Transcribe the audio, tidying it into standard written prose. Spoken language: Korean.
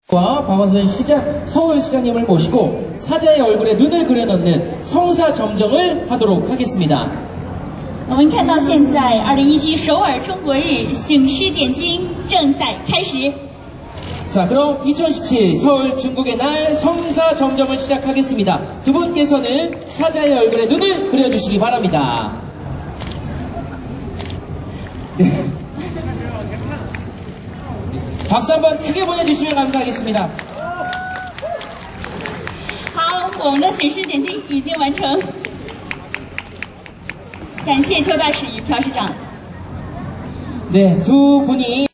박원순 서울시장님을 모시고 사자의 얼굴에 눈을 그려넣는 성사점정을 하도록 하겠습니다. 我们看到现在2017首尔中国日醒狮点睛正在开始。 자, 그럼 2017 서울 중국의 날 성사점정을 시작하겠습니다. 두 분께서는 사자의 얼굴에 눈을 그려주시기 바랍니다. 네. 박수 한번 크게 보내주시면 감사하겠습니다. 好，我们的醒狮点睛已经完成，感谢邱大使与朴市长。 네, 두 분이